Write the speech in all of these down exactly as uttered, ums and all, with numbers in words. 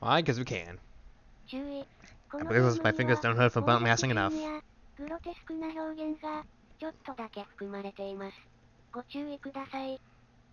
Why? Because we can. 注意。この Because ゲー my ムに fingers は don't hurt from 暴 bump 力 mashing シ enough. ーンやグロテスクな表現がちょっとだけ含まれています。ご注意ください。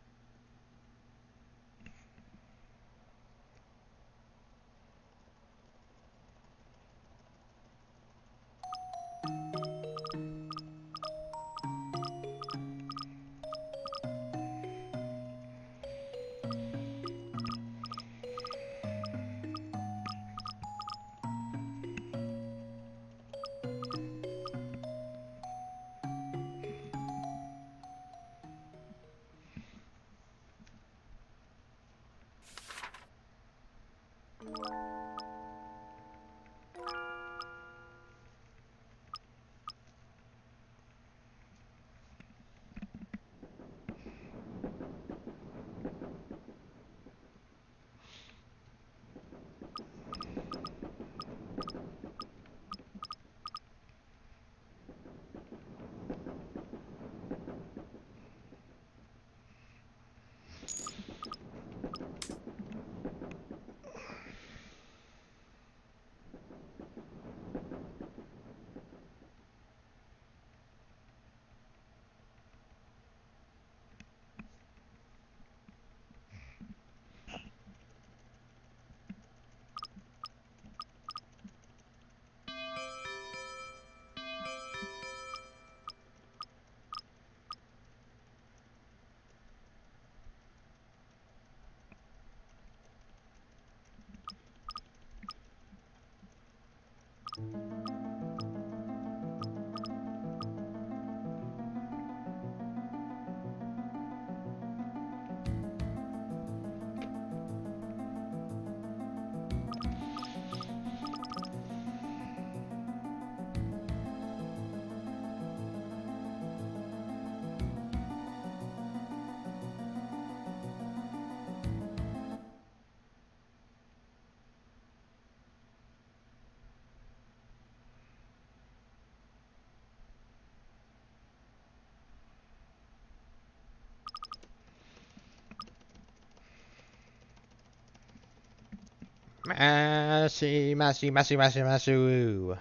Mashy, mashy, mashy, mashy, mashy.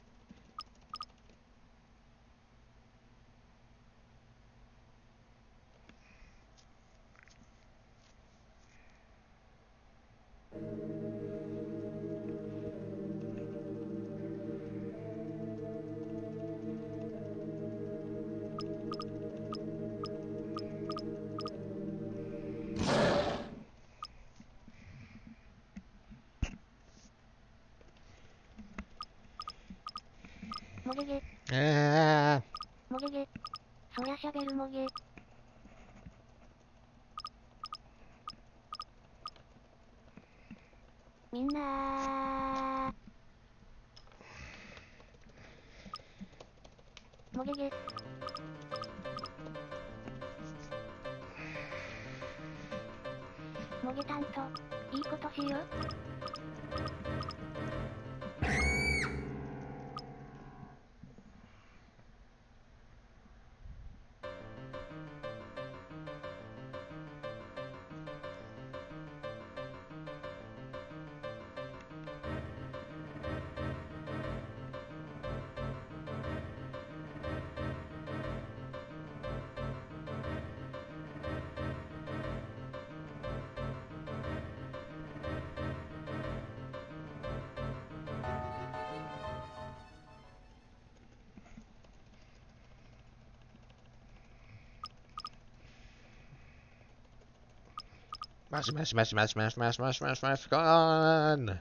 もげげ。 Ah. もげげ。そりゃしゃべるもげ。みんなー。もげげ。もげたんと、いいことしよ。 Mash, mash, mash, mash, mash, mash, mash, mash, mash, gone!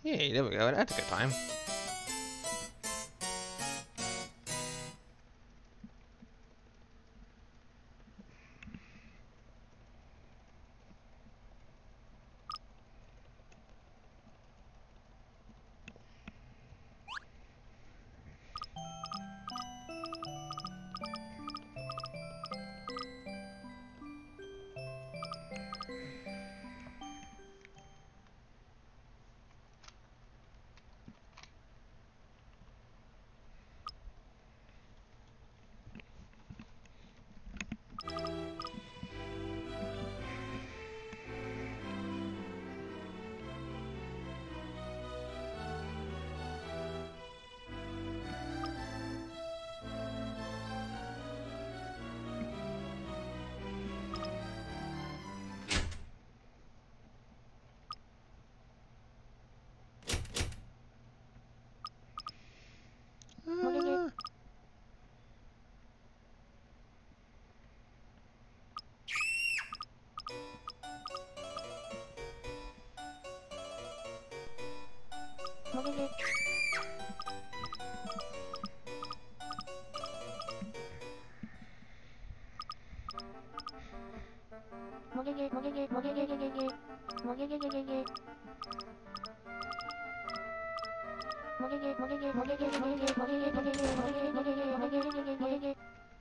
Hey, there we go. That's a good time. Mogege. Mogege. Mogege, mogege, mogegegegege. Mogegegegege. Mogege, mogege, mogege, mogege, mogege, mogege, mogege, mogege, mogegegege, mogege.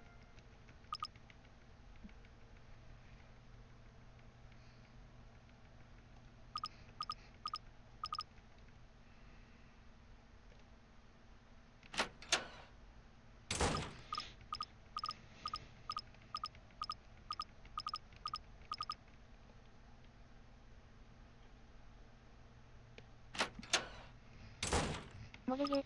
Mogege.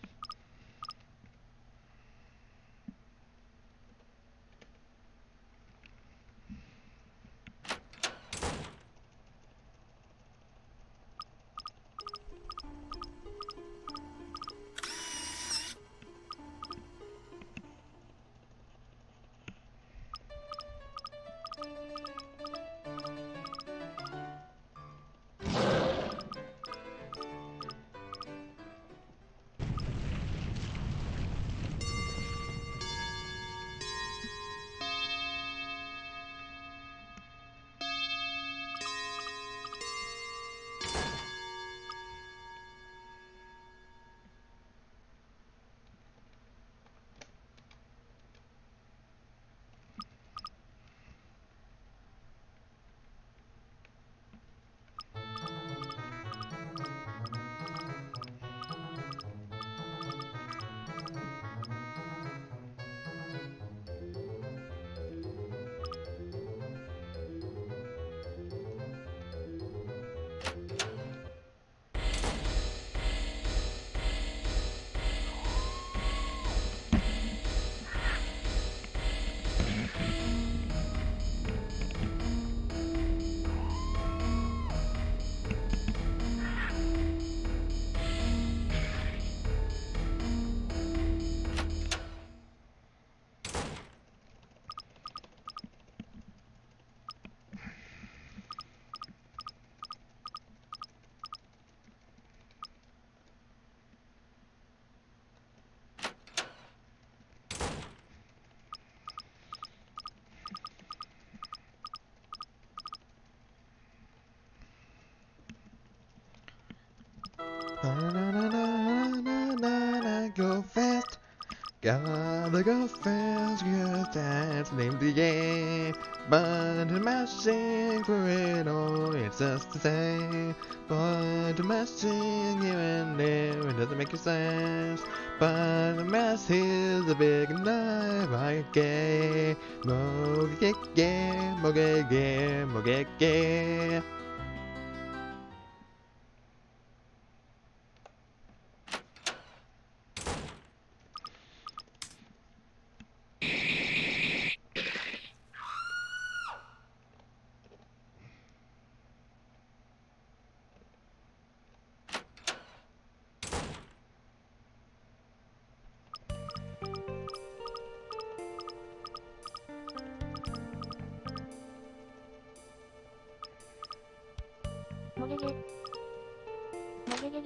Na-na-na-na-na-na-na, go fast. Gotta go fast, cause that's the name of the game. Button mashing for it all, it's just the same. Button mashing here and there, it doesn't make sense. Button mash is a big knife, I get. Mogege, mogege, mogege.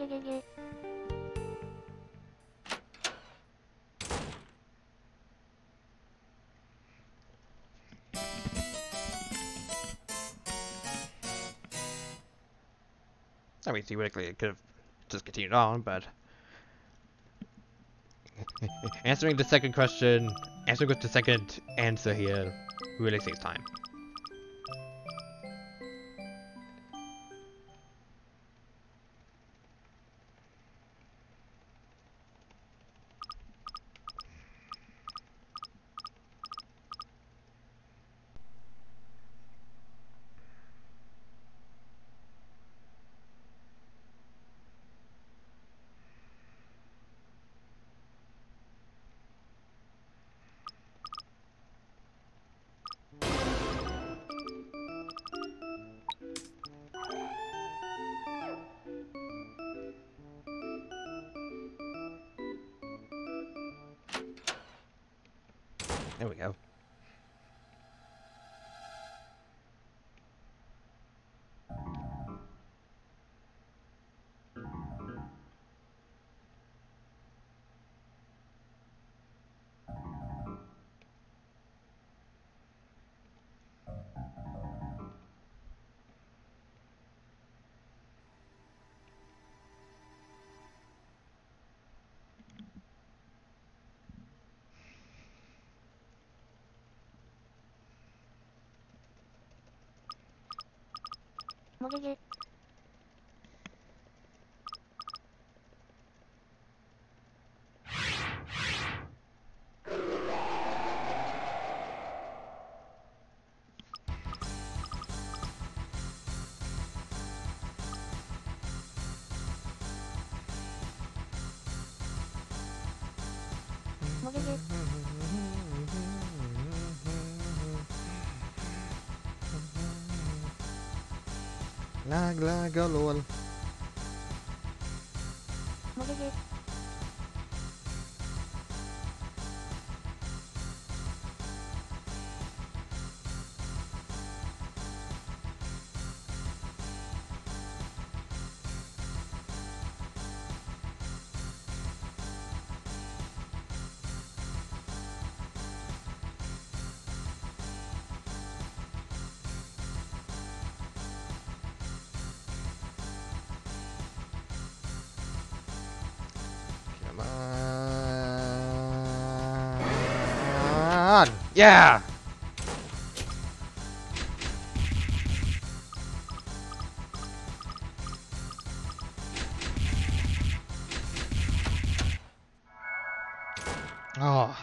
げげげ。 I mean, theoretically, it could have just continued on, but answering the second question, answering with the second answer here, really saves time. There we go. もげげ。もげげ。 Lag, lag, oh, lol. もげげ。 Come on. Yeah. Oh.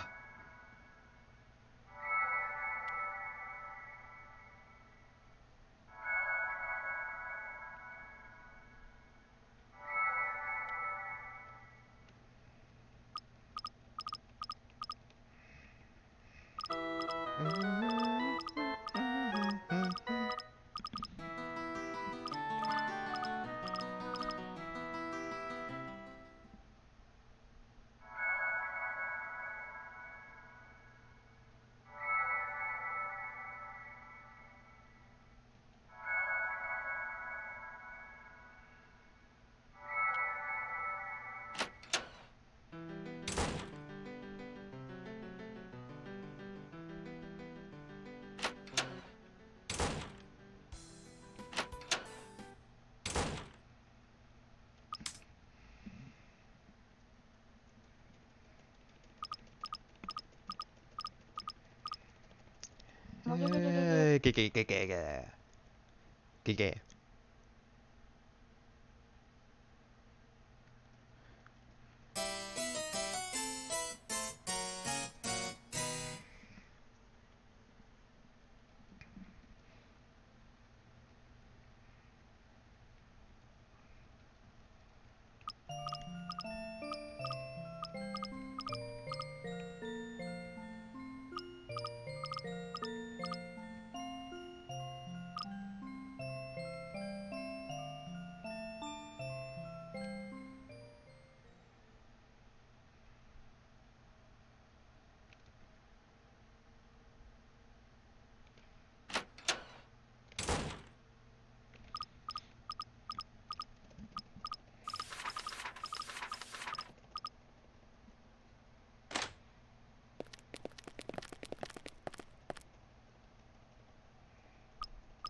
Yay. Giga, giga, giga. Giga.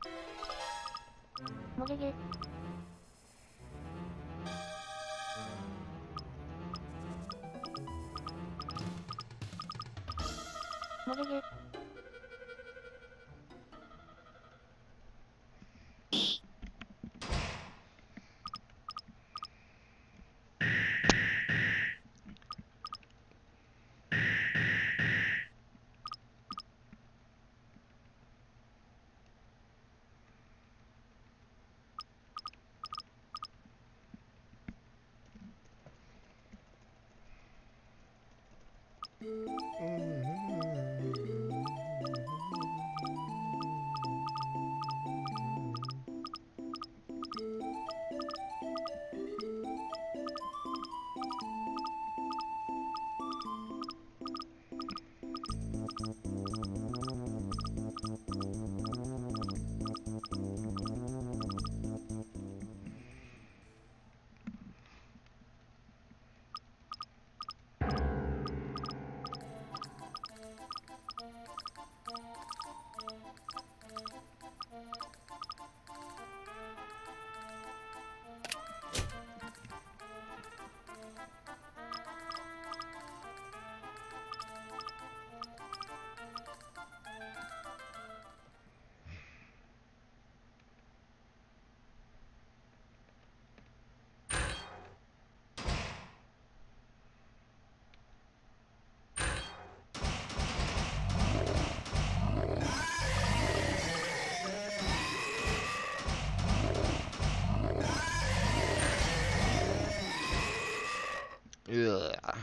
もげげ。もげげ。 Ugh.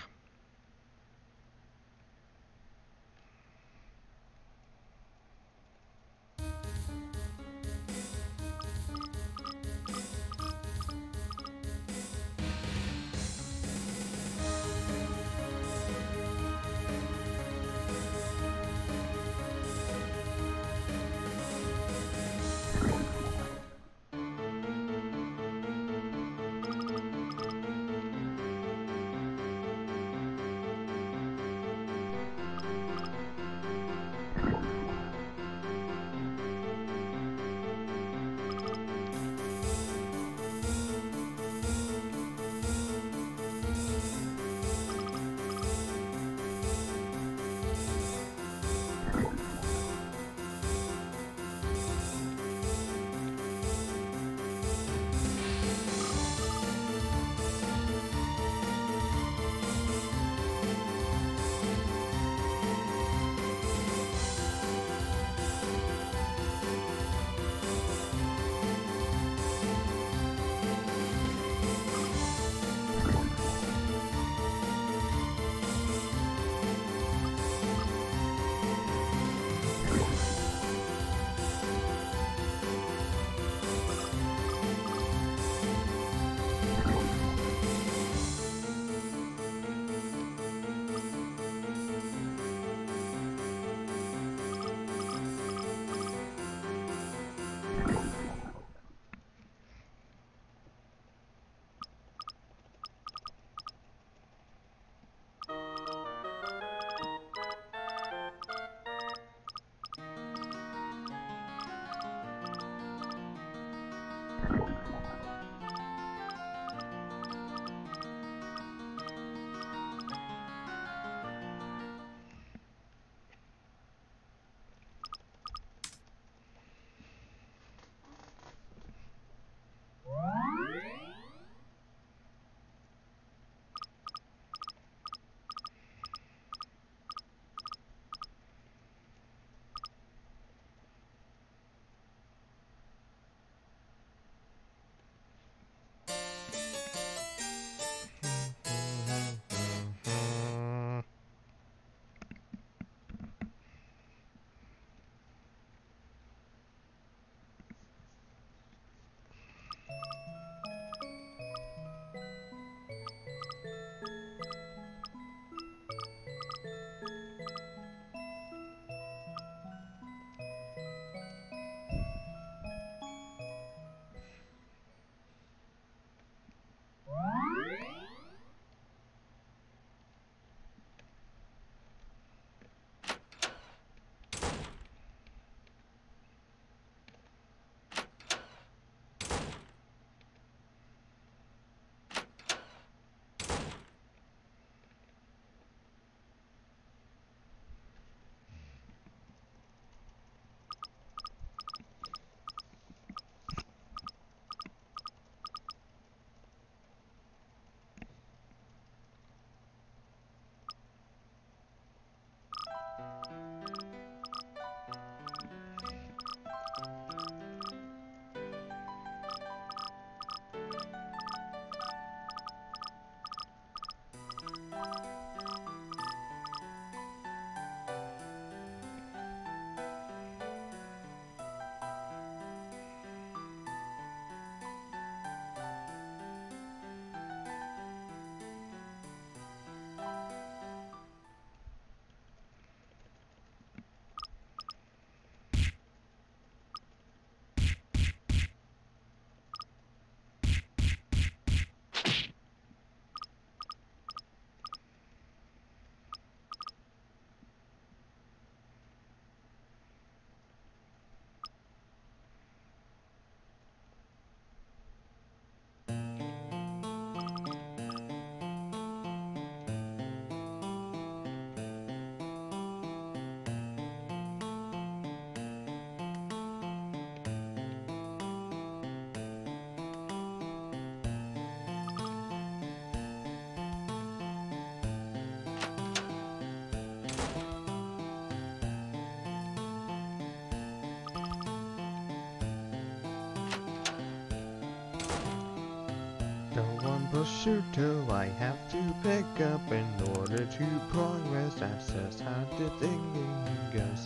one prosciutto I have to pick up in order to progress. That's just how the thinking goes.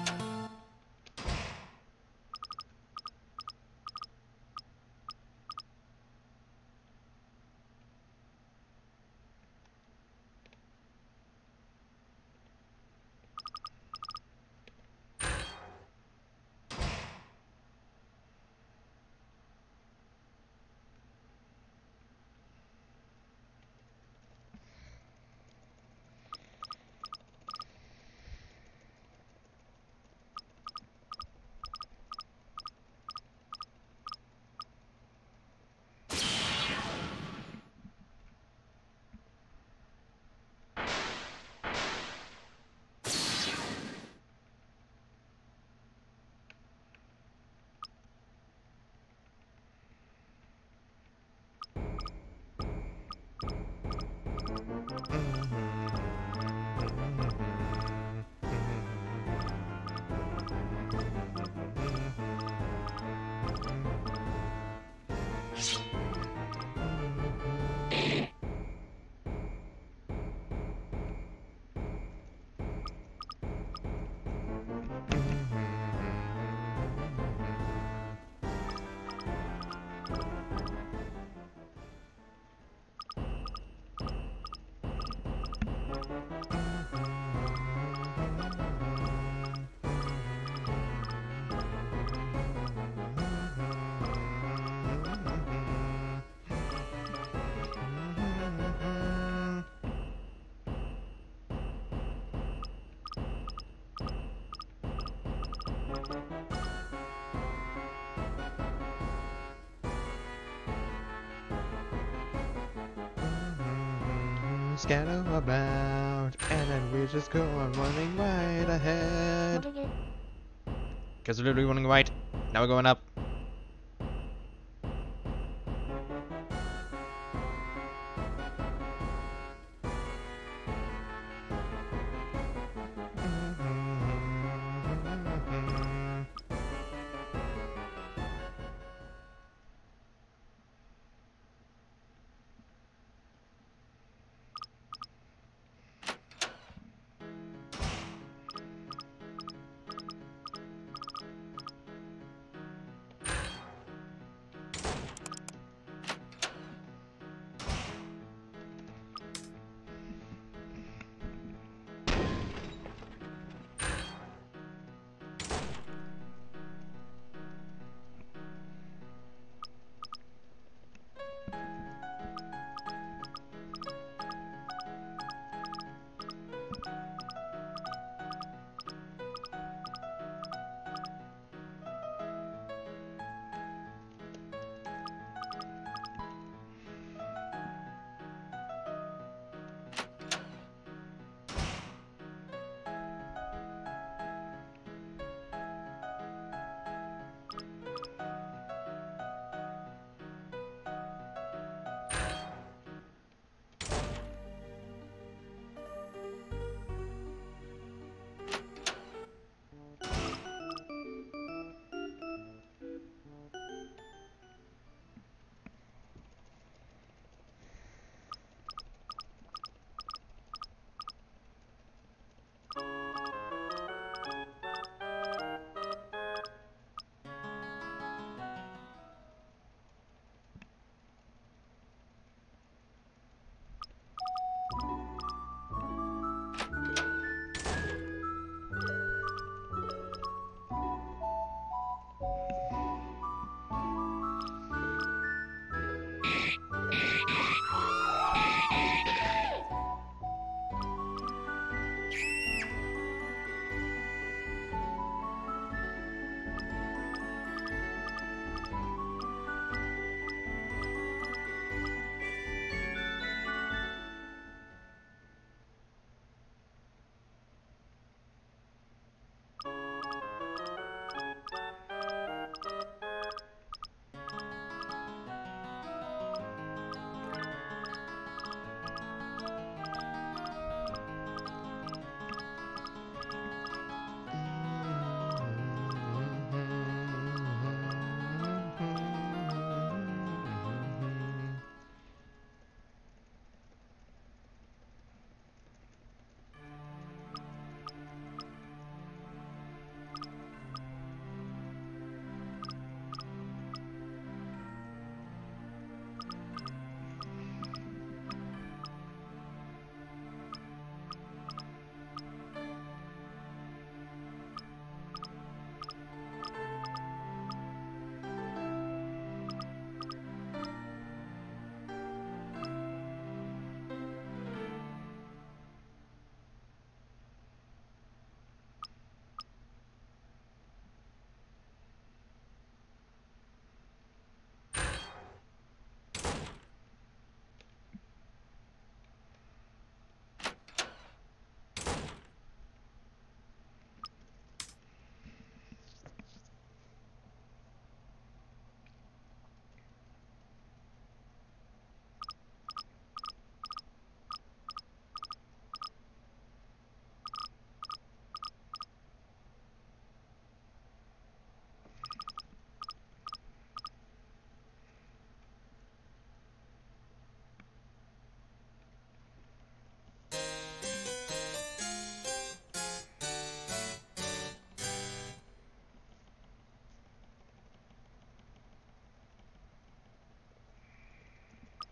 Scatter about, and then we just go on running right ahead. Because we're literally running right. Now we're going up.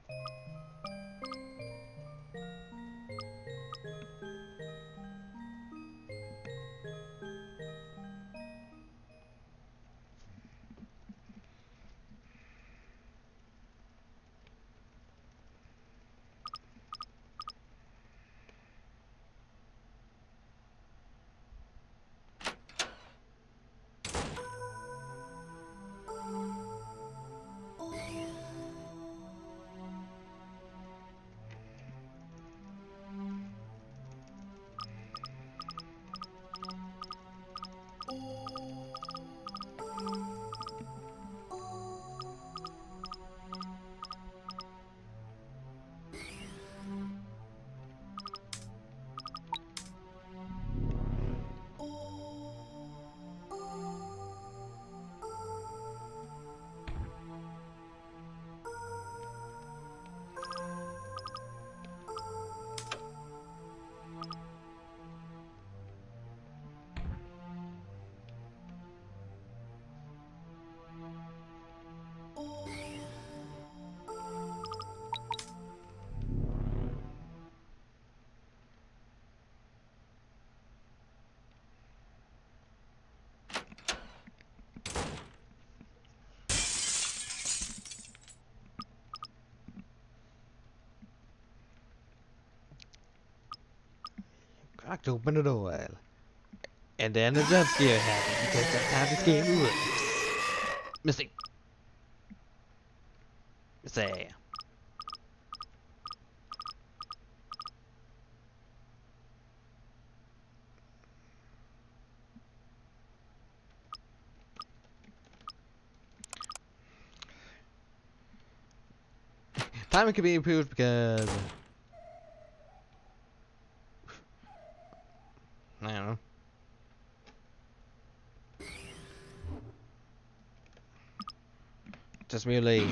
Cracked open the door. And then the jump scare happened because that's how this game works. Missing. Say. Timing can be improved because I don't know. Just merely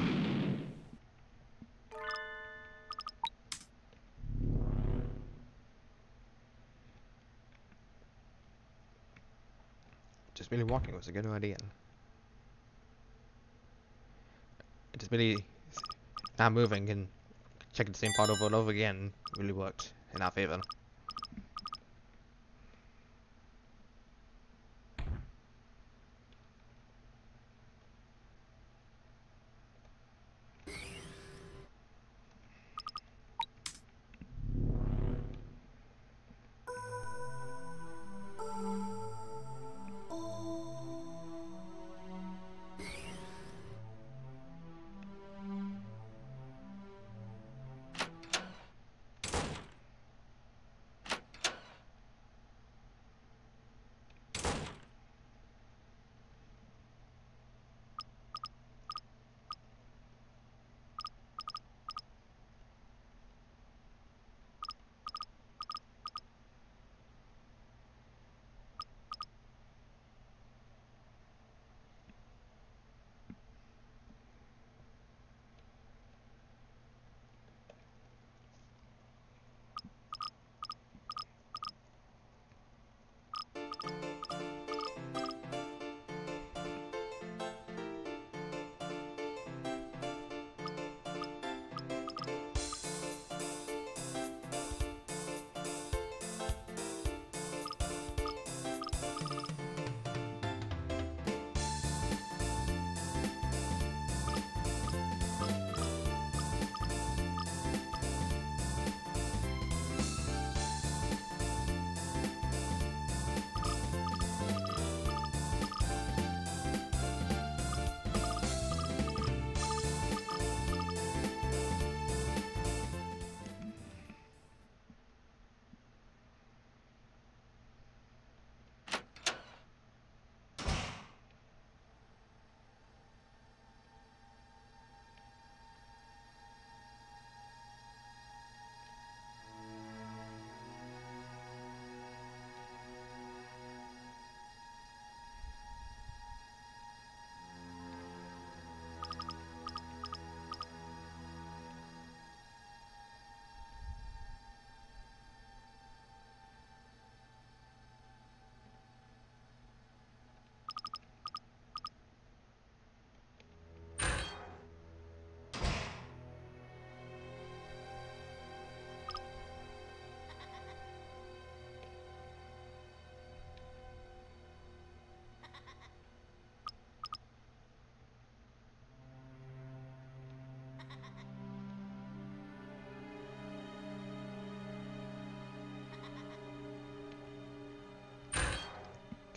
just merely walking was a good idea. Just merely not moving and checking the same part over and over again really worked in our favor.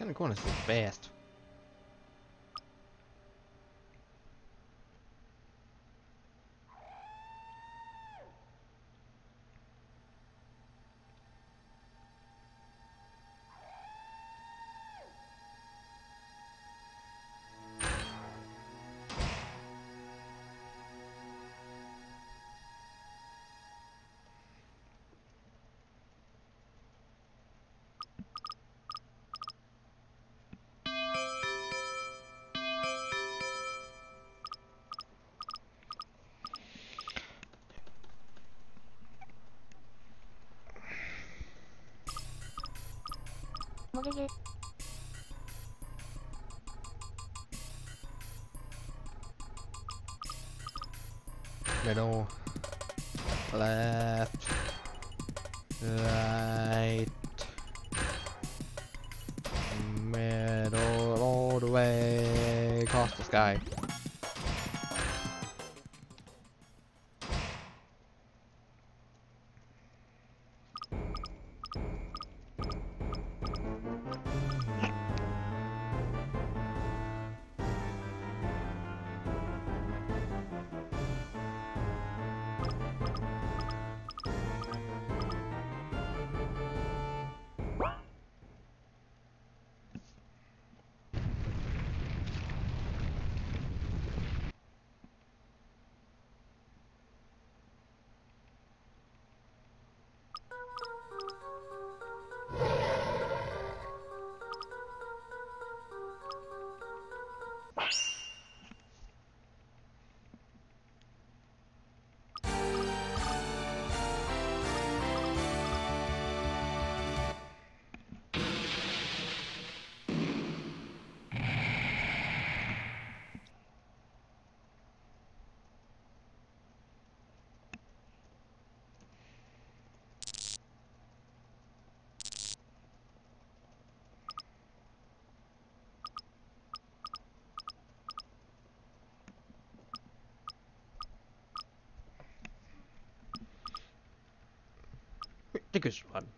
Turning corners so fast. Morege. Middle. Left. Right. Middle. All the way across the sky. Ridiculous one.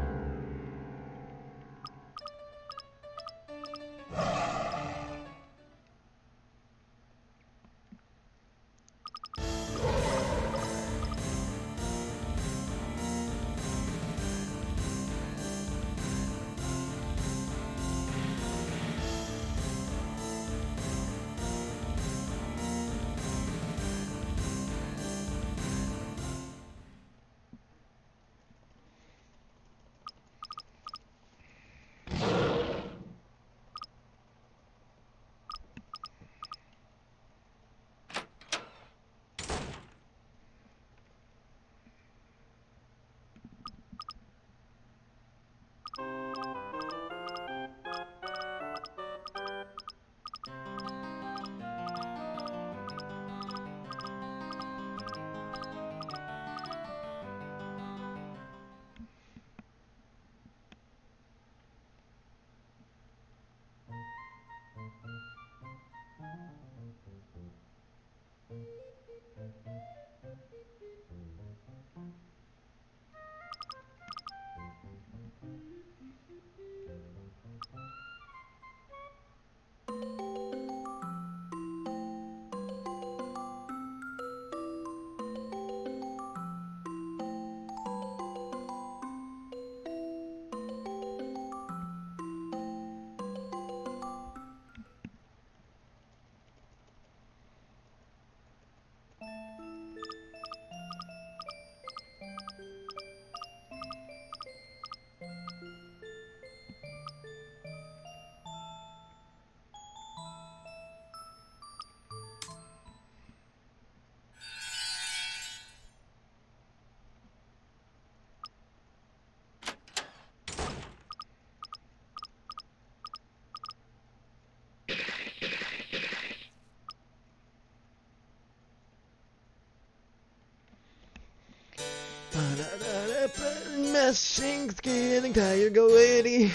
Messing, getting tired, go Eddie.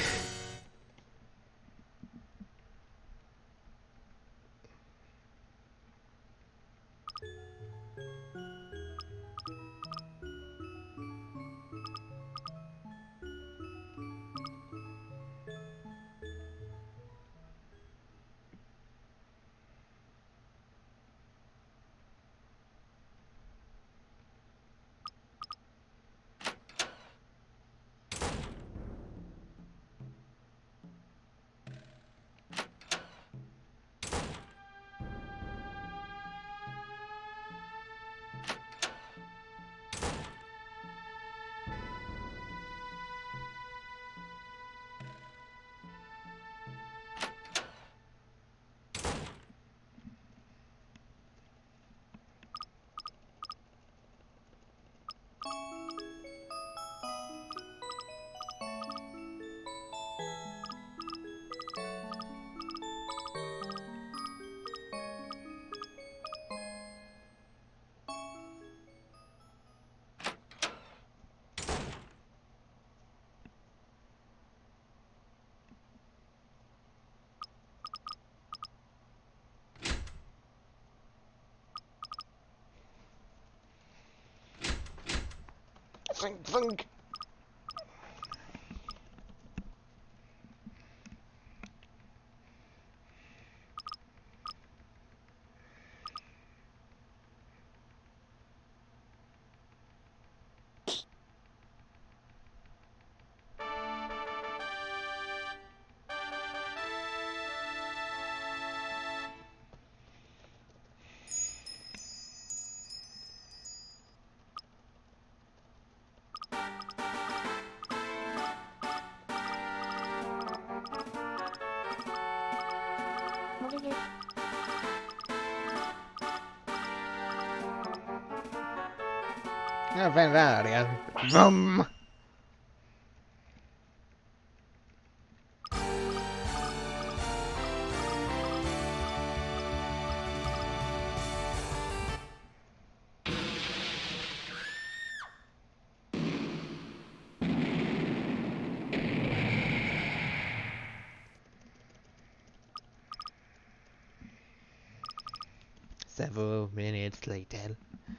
Clink, clink. Modeges. Ja, fan där igen. Vroom. Several minutes later,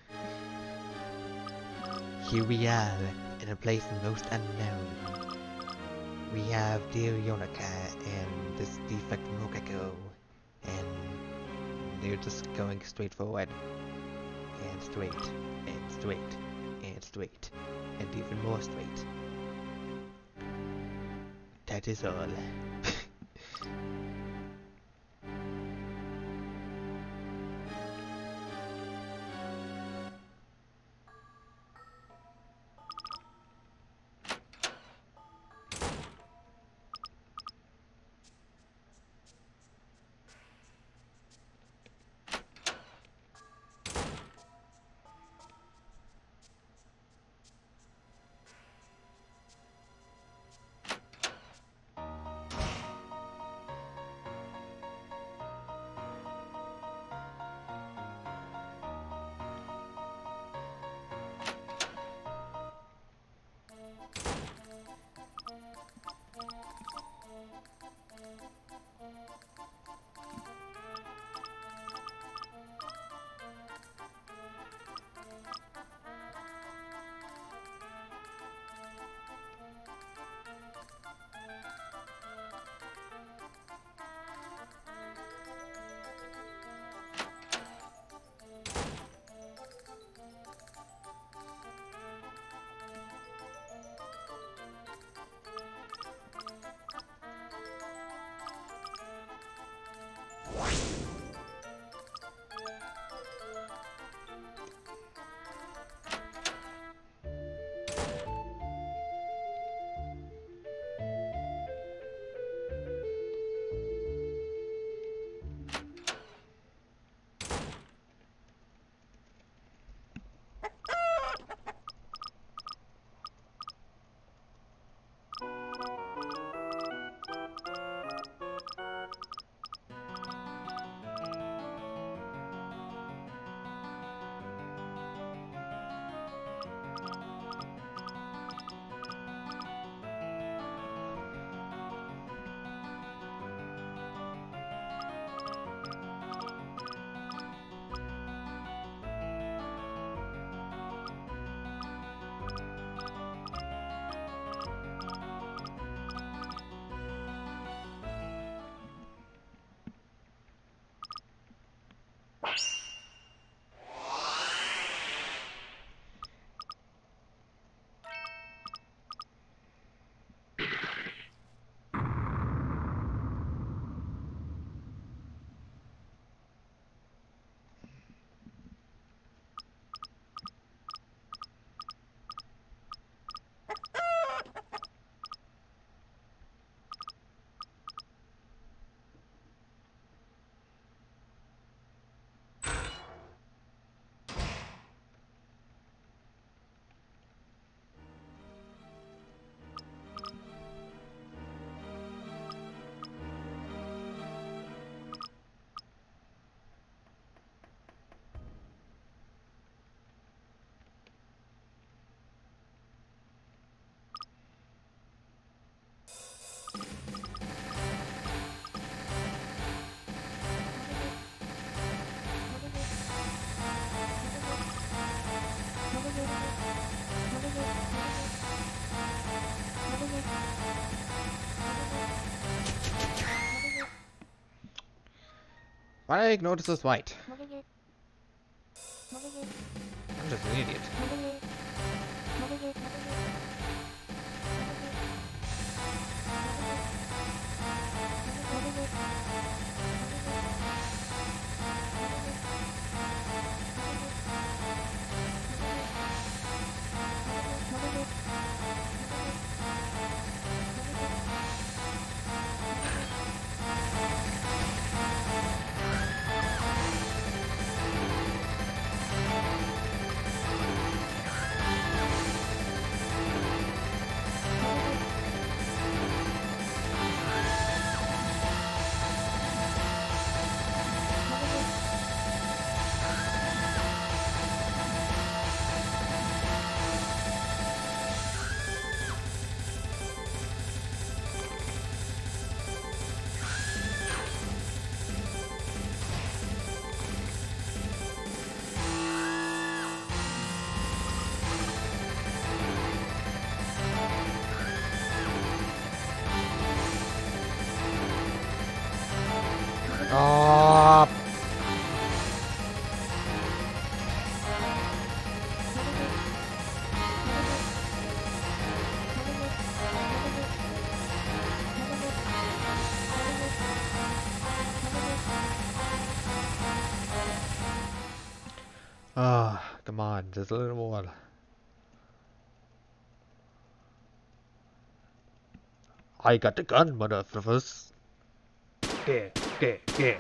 here we are, in a place most unknown. We have dear Yonica and this defect Mokako, and they're just going straight forward, and straight, and straight, and straight, and even more straight. That is all. Why did I notice this white? もげげ。もげげ。 I'm just an idiot. もげげ。もげげ。もげげ。 Oh. Ah, come on, just a little more. I got the gun, motherfuckers. Yeah, yeah, yeah.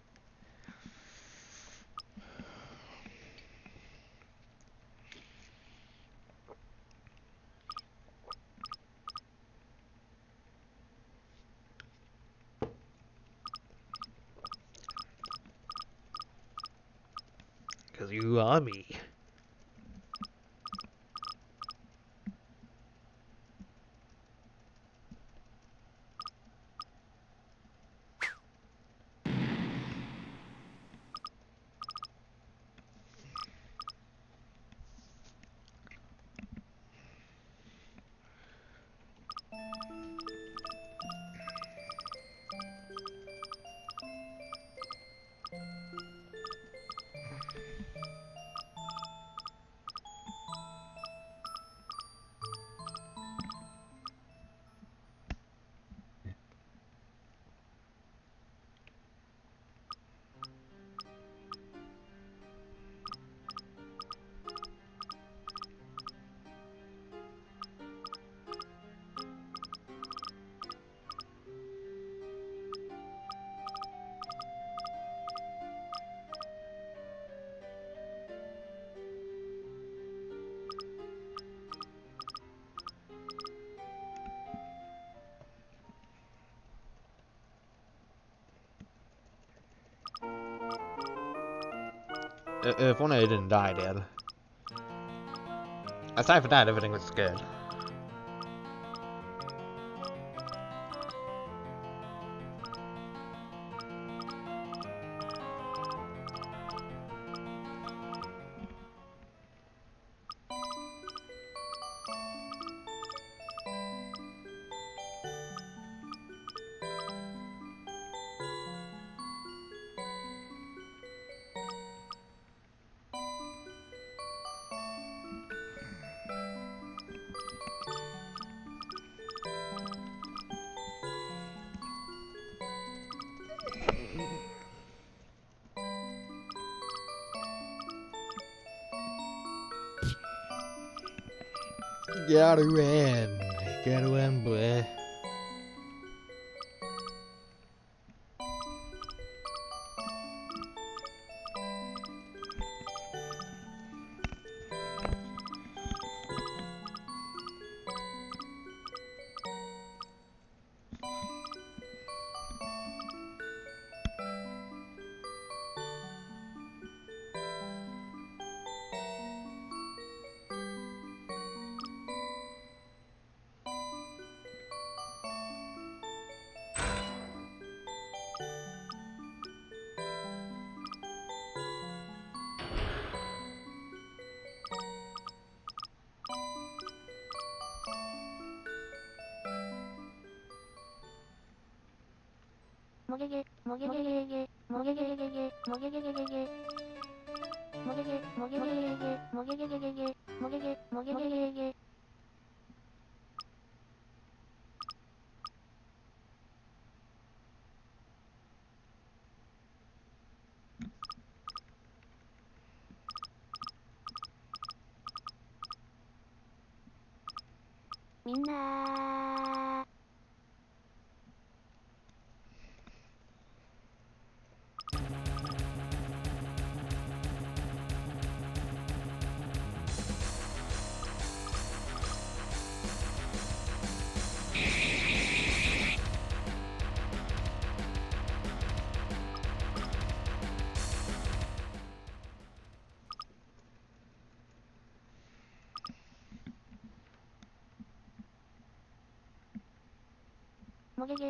Cause you are me. If only I didn't die, Dad. Aside from that, everything was good. Gotta win. Gotta win, boy. Mogege. もげげげげ、もげげげげげ、もげげげげげ。もげげ、もげげげげ、もげげげげげ、もげげ、もげげげげ。みんなー。もげげ。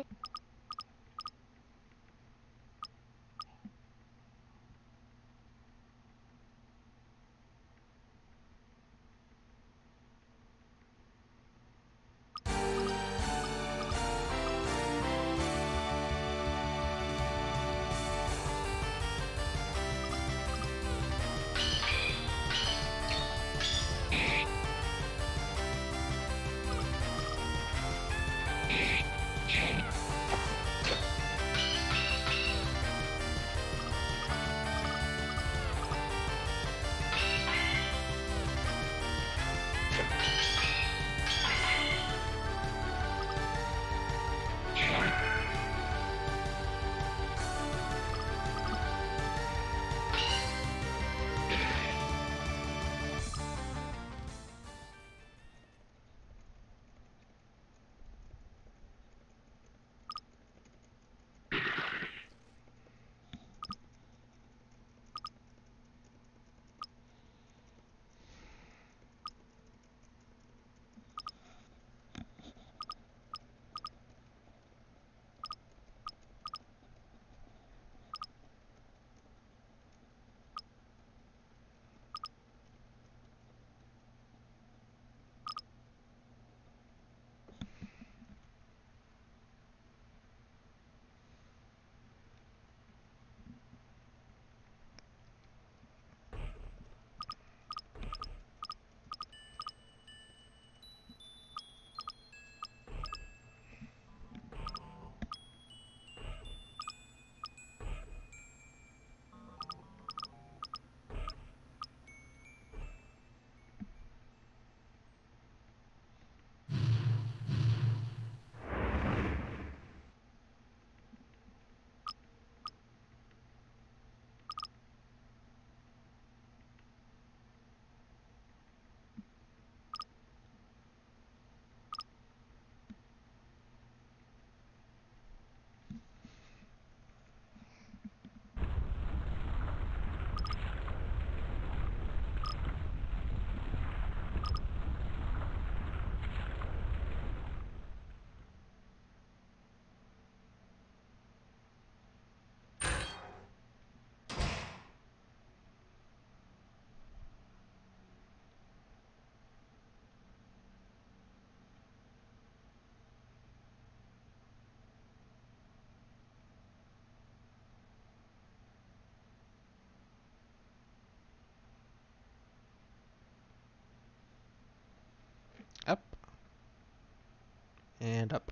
Up. And up.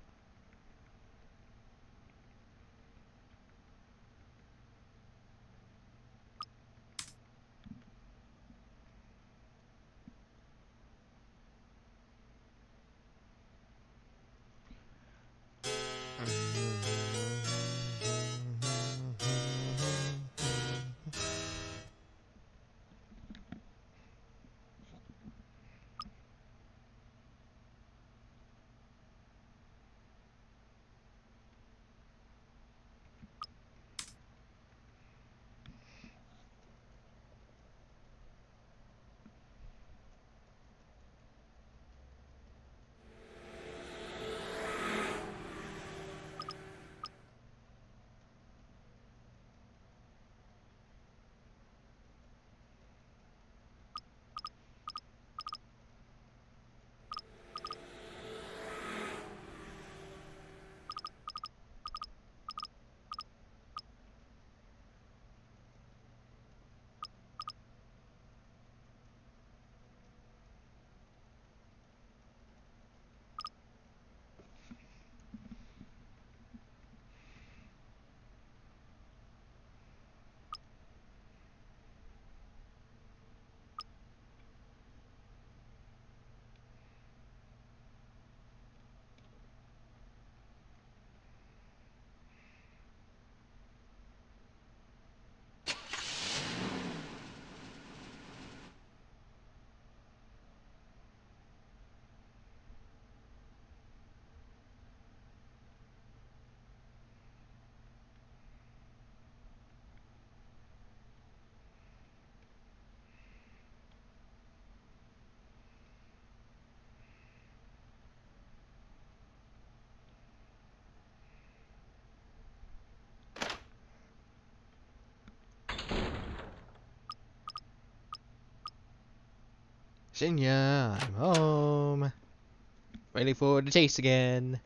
Shinya, I'm home. Ready for the chase again.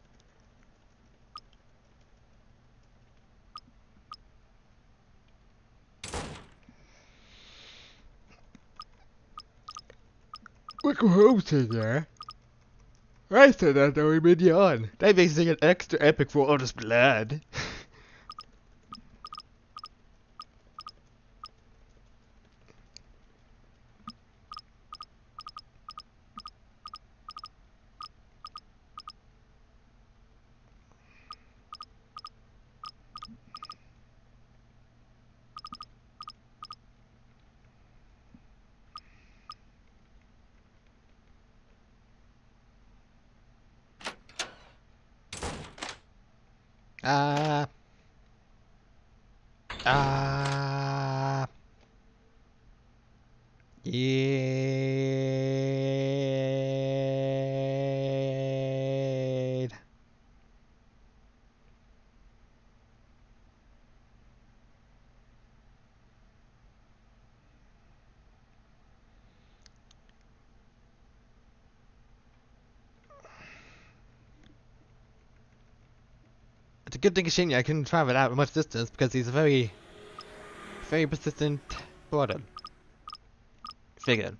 Welcome home, Shinya. I said that knowing Minion. That makes it extra epic for all this blood. Ah. Ah. Yeah. It's a good thing Shinya can travel out much distance because he's a very, very persistent border figure.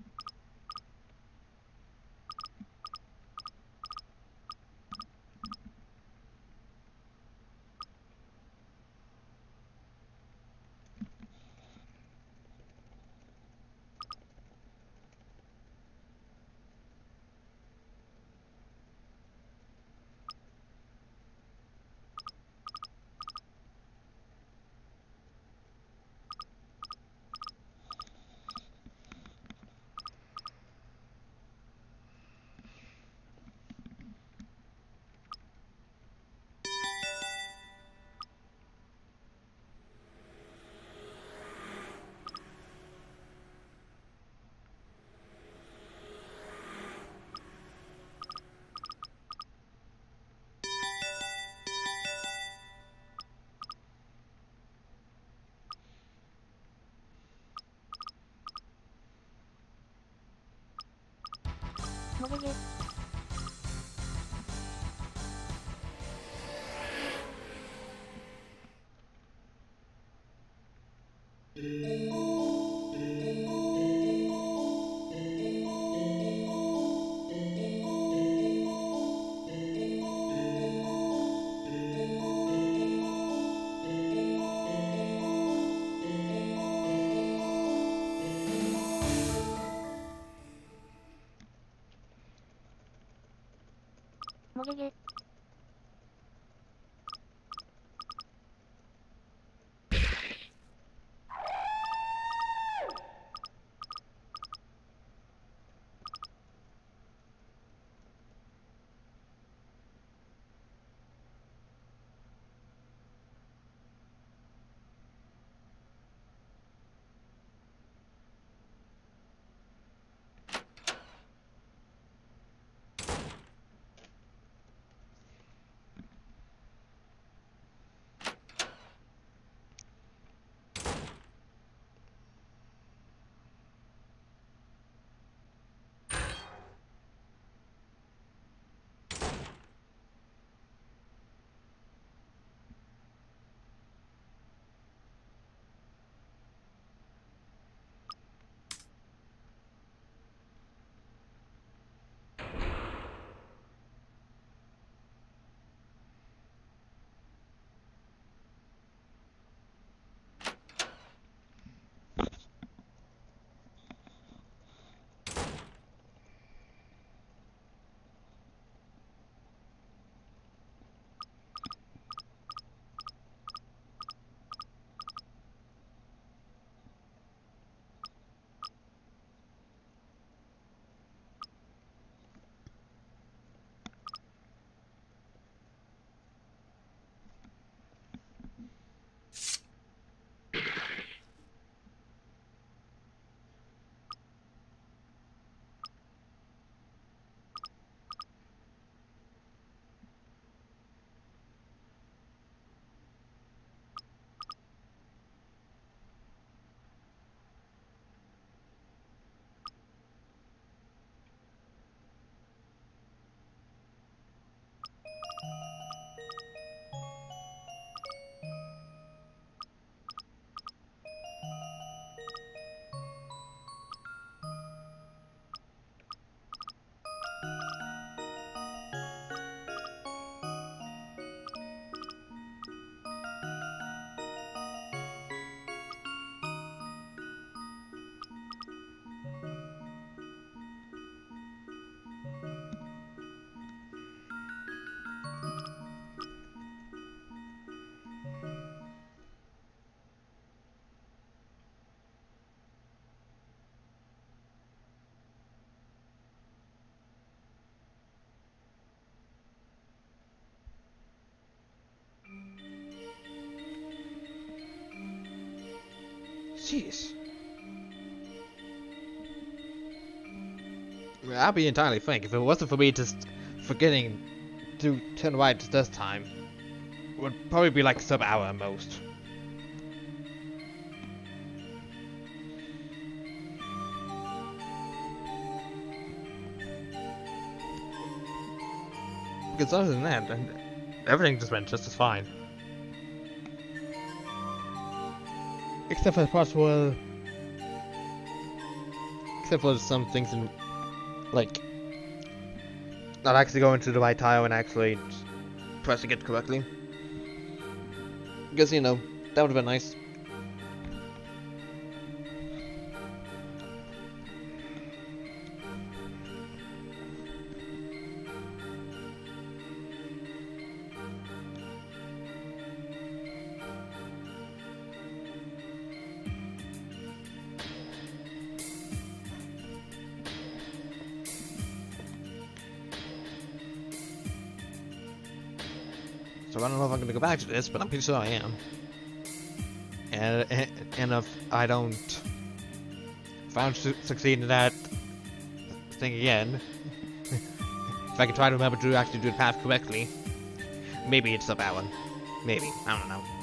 Mogege. Mogege. Jeez. I'll be entirely frank, if it wasn't for me just forgetting to turn right this time, it would probably be like sub hour at most. Because other than that, everything just went just as fine. Except for the parts where... Except for some things in... Like... Not actually going to the right tile and actually pressing it correctly. Because, you know, that would have been nice. So I don't know if I'm going to go back to this, but I'm pretty sure I am. And, and, and if I don't... If I don't su succeed in that thing again... if I can try to remember to actually do the path correctly... Maybe it's up Alan. Maybe. I don't know.